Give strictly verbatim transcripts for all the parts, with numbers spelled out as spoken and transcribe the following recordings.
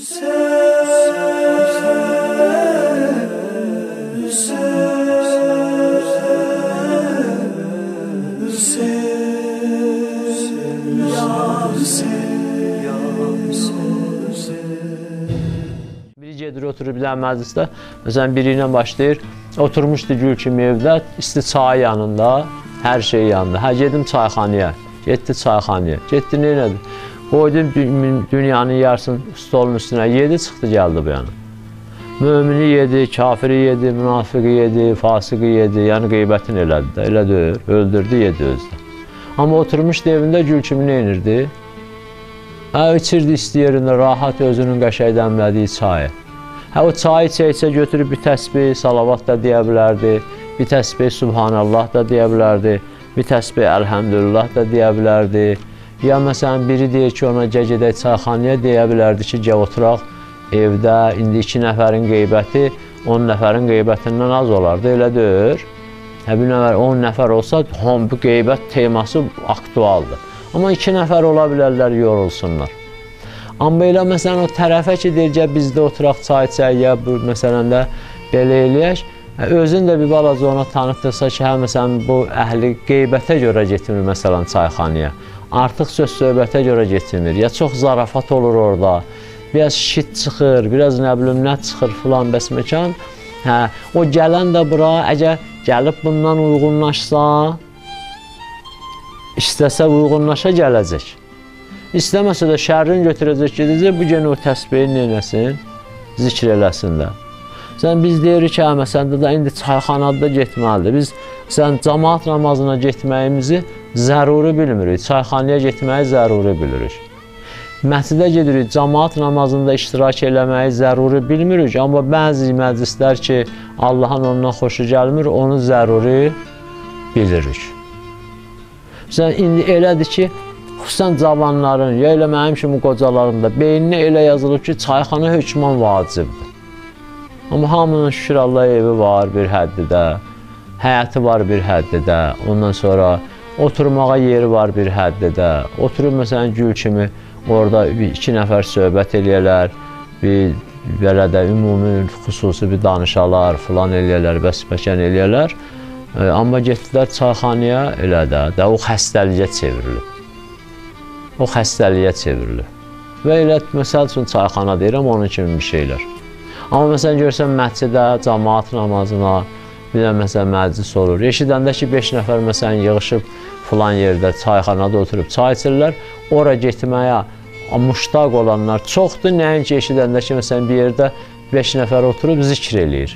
Biri gedir oturur bir məclisdə, məsələn biri ilə başlayır, oturmuşdu gül kimi evdə, isti çay yanında, hər şey yanında. Hə, gedim çayxanaya, getdi çayxanaya, getdi neynədir? Qoydum dünyanın yarısını stolun üstünə, yedi, çıxdı, gəldi bu yana. Mümini yedi, kafiri yedi, münafiqi yedi, fasiqi yedi, yəni qeybətini elədi də, elə deyir, öldürdü, yedi özdə. Amma oturmuşdu evində gül kimi neynirdi? Hə, içirdi isti yerində, rahat özünün qəşəng dəmlədiyi çayı. Hə, o çayı içə-içə götürüb bir təsbih, salavat da deyə bilərdi, bir təsbih, subhanallah da deyə bilərdi, bir təsbih, əlhəmdülillah da deyə bilərdi. Ya məsələn, biri deyir ki, ona gəl gedək çayxanaya, deyə bilərdi ki, gəl oturaq evdə, indi iki nəfərin qeybəti on nəfərin qeybətindən az olardı, elə deyir. Hə, bir nəfər, on nəfər olsa, bu qeybət teması aktualdır. Amma iki nəfər ola bilərlər, yorulsunlar. Amma elə məsələn, o tərəfə ki, deyir, gəl bizdə oturaq çay içək, ya məsələn də belə eləyək, özün də bir balaca ona tanıtdırsa ki, hə, məsələn, bu əhli qeybətə görə getmir, məsələn, çayxanaya. Artıq söz söhbətə görə getmir, ya çox zarafat olur orada, biraz şit çıxır, biraz nə bilim, nə çıxır filan bəs məkan. Hə, o gələn də bura, əgər gəlib bundan uyğunlaşsa, istəsə uyğunlaşa gələcək. İstəməsə də şərrin götürəcək, gedəcək, bu gen o təsbihi neynəsin, zikr eləsin də. Sən biz deyirik ki, hə, məsələn, da indi çayxanada getməlidir. Biz sən cəmaat namazına getməyimizi zəruri bilmirik, çayxanaya getməyi zəruri bilirik. Məscidə gedirik, cəmaat namazında iştirak eləməyi zəruri bilmirik, amma bəzi məclislər ki, Allahın ondan xoşu gəlmir, onu zəruri bilirik. Məsələn, indi elədir ki, xüsusən cavanların, ya elə mənim kimi qocaların da beyninə elə yazılır ki, çayxana hökman vacibdir. Amma hamının şükür Allah evi var bir həddidə, həyəti var bir həddidə, ondan sonra oturmağa yeri var bir həddidə, oturub məsələn gül kimi orada iki nəfər söhbət eləyərlər, bir belə də ümumi, xüsusi bir danışalar, filan eləyərlər, bəs-bəkən eləyərlər. E, amma getdilər çayxanaya, elə də, də o xəstəliyə çevrilir. O xəstəliyə çevrilir. Və elə, məsəl üçün çayxana deyirəm, onun kimi bir şeylər. Amma məsələn, görsən, məscidə, cəmaat namazına, bir də məsələn, məclis olur. Eşidəndə ki, beş nəfər məsələn, yığışıb filan yerdə, çayxanada oturub çay içirlər, ora getməyə muştaq olanlar çoxdur. Nəinki eşidəndə ki, məsələn, bir yerdə beş nəfər oturub zikr eləyir.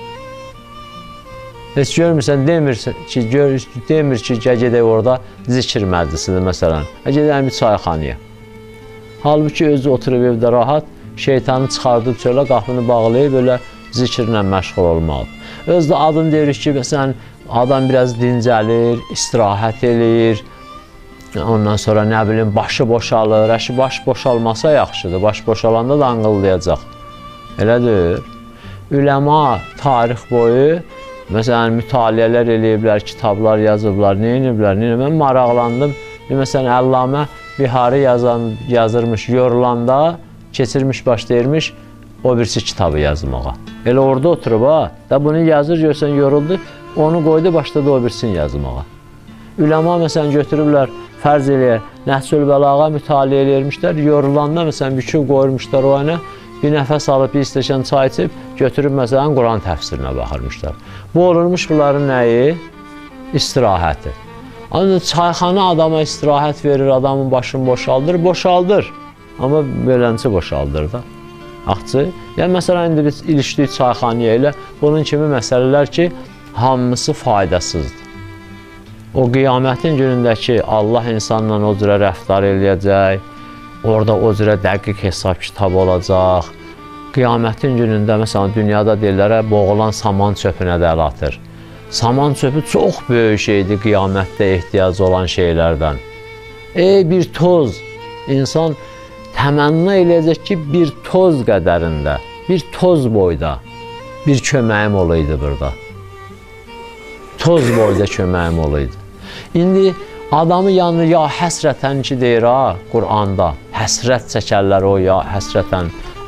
Heç görmürsən, demir ki, gör, demir ki, gəl gedək orada zikr məclisidir, məsələn. Gedək bir çayxanaya. Halbuki özü oturub evdə rahat, şeytanı çıxardıb çölə, qapını bağlayıb, belə zikirlə məşğul olmalıdır. Özdə adını deyirik ki, məsələn, adam biraz dincəlir, istirahət eləyir, ondan sonra nə bilim, başı boşalır, əşi baş boşalmasa yaxşıdır, baş boşalanda da anqıllayacaq. Elədir. Üləma tarix boyu, məsələn, mütaliələr eləyiblər, kitablar yazıblar, nə eləyiblər, nə eləyiblər, mən maraqlandım, məsələn, Əllamə Bihari yazan, yazırmış, yorulanda, keçirmiş, başlayırmış, o birisi kitabı yazmağa. Elə orada oturub, ha, da bunu yazır, görsən, yoruldu, onu qoydu, başladı o birisini yazmağa. Üləma, məsələn, götürüblər, fərz eləyər, Nəhsül Bəlağa mütaliə eləyirmişlər, yorulanda, məsələn, büküb qoyurmuşlar o ana, bir nəfəs alıb, bir istəşən çay içib, götürüb, məsələn, Quran təfsirinə baxırmışlar. Bu olurmuş bunların nəyi? İstirahəti. Ancaq çayxana adama istirahət verir, adamın başını boşaldır, boşaldır. Amma beləncə boşaldır da. Axçı. Yəni, məsələn, indi biz ilişdik çayxanaya ilə, bunun kimi məsələlər ki, hamısı faydasızdır. O qiyamətin günündəki Allah insanla o cürə rəftar eləyəcək, orada o cürə dəqiq hesab kitab olacaq. Qiyamətin günündə, məsələn, dünyada deyirlər, boğulan saman çöpünə də əl atır. Saman çöpü çox böyük şeydir qiyamətdə ehtiyac olan şeylərdən. Ey bir toz, insan təmənna eləyəcək ki, bir toz qədərində, bir toz boyda bir köməyim olaydı burada. Toz boyda köməyim olaydı. İndi adamı yanır, ya həsrətən ki deyir ha, Qur'anda, həsrət çəkərlər o, ya həsrətən,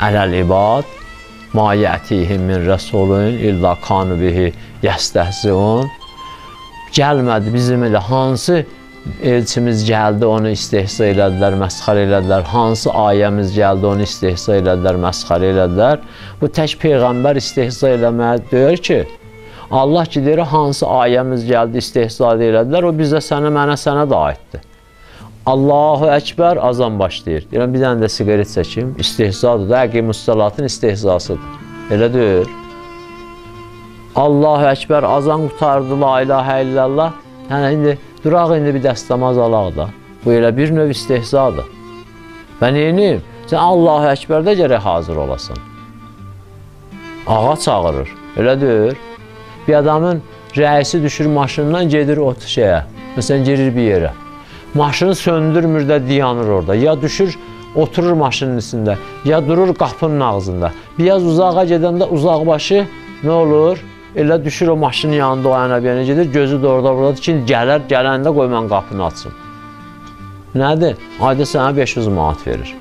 ələl ibad ma yətihim min rəsulun illa kanu bihi yəstəhziun. Gəlmədi bizim elə hansı elçimiz gəldi, onu istehza elədilər, məsxərə elədilər. Hansı ayəmiz gəldi, onu istehza elədilər, məsxərə elədilər. Bu tək Peyğəmbər istehza eləməyə deyir ki, Allah ki, deyir, hansı ayəmiz gəldi, istehza elədilər, o bizə sənə, mənə, sənə də aiddir. Allahu Əkbər, azan başlayır. Deyirəm, bir dənə də siqaret çəkim, istehzadır da, əqimussalatın istehzasıdır. Elə deyir. Allahu Əkbər, azan qutardı, la ilahə illallah. Hə, indi duraq, indi bir dəstəmaz alaq da. Bu elə bir növ istehzadır. Və neyiniyim? Sən Allahu Əkbərdə gərək hazır olasan. Ağa çağırır, elə deyir. Bir adamın rəisi düşür maşından, gedir o şeyə, məsələn, girir bir yerə. Maşını söndürmür də dayanır orada. Ya düşür, oturur maşının içində, ya durur qapının ağzında. Biraz uzağa gedəndə uzaqbaşı nə olur? Elə düşür o maşının yanında o yana bir yana gedir, gözü də orada buradadır ki, gələr, gələndə qoy mən qapını açım. Nədir? Ayda sənə beş yüz manat verir.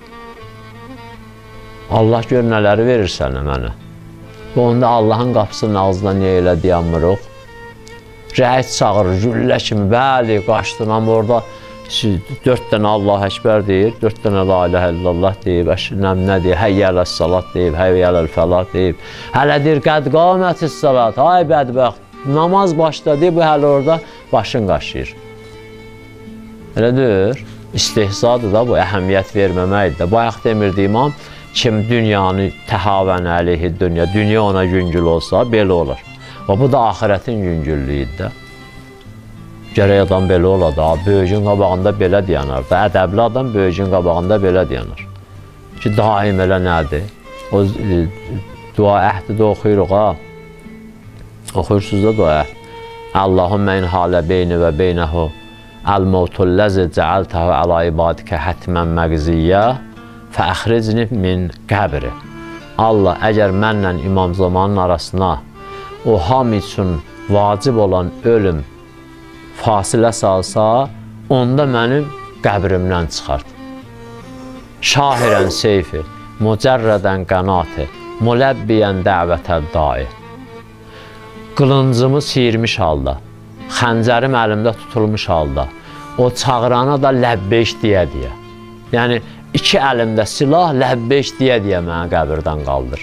Allah gör nələri verir sənə, mənə. Və onda Allahın qapısının ağzından niyə elə dayanmırıq? Rəis çağırır, güllə kimi, bəli, qaçdın, amma orada dörd dənə Allah Əkbər deyir, dörd dənə la ilahə illallah deyib, əşrəm nə deyib, həyyələs salat deyib, həyyələl fəlat deyib, hələ deyir, qəd qamətis salat, ay bədbəxt, namaz başladı, bu hələ orada başın qaşıyır. Elə deyir, istehzadır da bu, əhəmiyyət verməməkdir də. Bayaq demirdi imam, kim dünyanı təhavən əleyhi dünya, dünya ona yüngül olsa, belə olur. Və bu da axirətin yüngüllüyüdür də. Gərək adam belə ola da, böyücün qabağında belə dayanar da, ədəbli adam böyücün qabağında belə dayanar. Ki, daim elə nədir? O e, dua əhdi də oxuyuruq, ha? Oxuyursunuz da dua əhdi. Allahümmə in halə beyni və beynəhu əl-mavtulləzi cəəltəhu əla ibadikə hətmən məqziyyə fəəxricni min qəbri. Allah, əgər mənlə İmam Zamanın arasına o ham üçün vacib olan ölüm fasilə salsa, onda mənim qəbrimdən çıxart. Şahirən seyfi, mücərrədən qənati, müləbbiyən dəvətəl dai. Qılıncımı siyirmiş halda, xəncərim əlimdə tutulmuş halda, o çağırana da ləbbeyş deyə-deyə. Yəni, iki əlimdə silah ləbbeyş deyə-deyə mənə qəbirdən qaldır.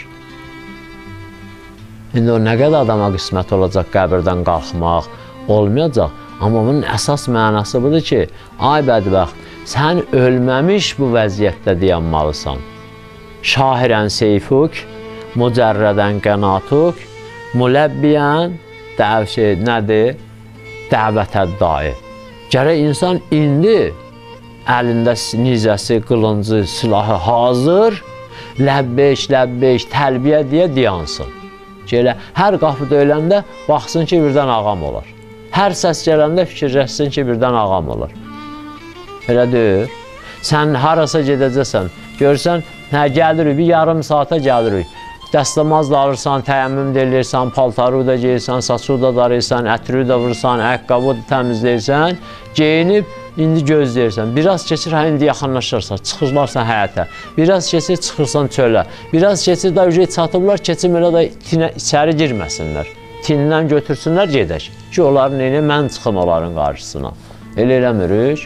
İndi o nə qədər adama qismət olacaq qəbirdən qalxmaq, olmayacaq. Amma bunun əsas mənası budur ki, ay bədbəxt, sən ölməmiş bu vəziyyətdə dayanmalısan. Şahirən seyfuk, mücərrədən qənatuk, müləbbiyən, dəvşə nədir? Dəvətəd dair. Gərək insan indi əlində nizəsi, qılıncı, silahı hazır, ləbbeyş, ləbbeyş, təlbiyə deyə dayansın. Elə hər qapıda öləndə baxsın ki, birdən ağam olar. Hər səs gələndə fikirləşsin ki, birdən ağam olar. Elə deyir. Sən harasa gedəcəksən, görsən, hə, gəlirik, bir yarım saata gəlirik. Dəstəmazla alırsan, təyəmmüm də eləyirsən, paltarı da geyirsən, saçı da darıyırsan, ətri də vurursan, əqqabı da təmizləyirsən, geyinib, indi gözləyirsən. Biraz keçir, hə, indi yaxınlaşırsan, çıxırlarsan həyətə. Biraz keçir, çıxırsan çölə. Biraz keçir, da ücret çatıblar, keçim elə da içəri girməsinlər. Tinindən götürsünlər, gedək. Ki, onların neyini, mən çıxım onların qarşısına. Elə eləmirik.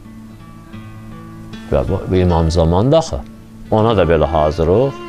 Və bu İmam Zaman daxı. Ona da belə hazırıq.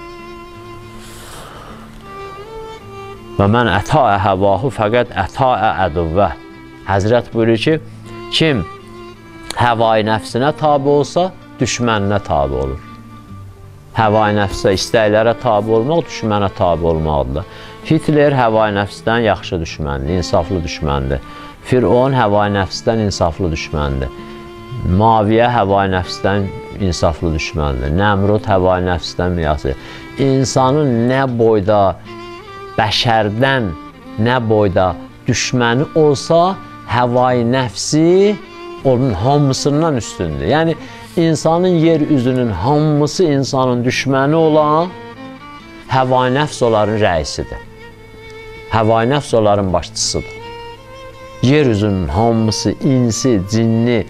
Və mən ətaə həvahu fəqət ətaə əduvvə. Həzrət buyurur ki, kim həvai nəfsinə tabi olsa, düşməninə tabi olur. Həvai nəfsə, istəklərə tabi olmaq, düşmənə tabi olmaqdır. Hitler həvai nəfsdən yaxşı düşməndir, insaflı düşməndir. Firon həvai nəfsdən insaflı düşməndir. Maviyə həvai nəfsdən insaflı düşməndir. Nəmrud həvai nəfsdən miyası. İnsanın nə boyda, bəşərdən nə boyda düşməni olsa, həvai nəfsi onun hamısından üstündür. Yəni, insanın yer üzünün hamısı insanın düşməni olan həvai nəfs onların rəisidir. Həvai nəfs onların başçısıdır. Yer üzünün hamısı, insi, cinni,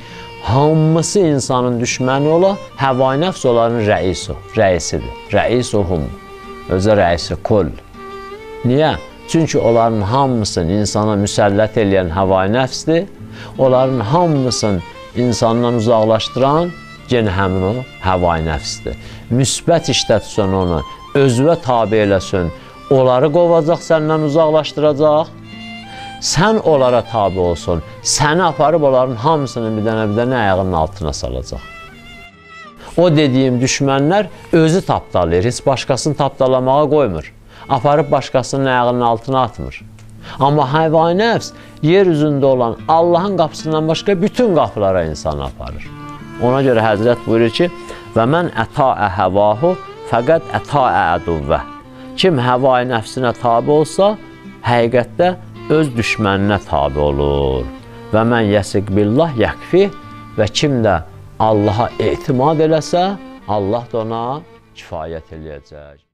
hamısı insanın düşməni ola, həvai nəfs onların rəisi, rəisidir. Rəisuhum, özə rəisi kul. Niyə? Çünki onların hamısını insana müsəllət eləyən həvai nəfsdir. Onların hamısını insandan uzaqlaşdıran yenə həmin o həvai nəfsdir. Müsbət işlətsən onu, özünə tabi eləsin, onları qovacaq, səndən uzaqlaşdıracaq. Sən onlara tabi olsun, səni aparıb onların hamısını bir dənə bir dənə ayağının altına salacaq. O dediyim düşmənlər özü tapdalayır, heç başqasını tapdalamağa qoymur. Aparıb başqasının ayağının altına atmır. Amma həvai nəfs yer üzündə olan Allahın qapısından başqa bütün qapılara insanı aparır. Ona görə Həzrət buyurur ki, və mən ətaə həvahu fəqət ətaə əduvvə. Kim həvai nəfsinə tabi olsa, həqiqətdə öz düşməninə tabi olur. Və mən yəsiq billah yəkfi və kim də Allaha etimad eləsə, Allah da ona kifayət eləyəcək.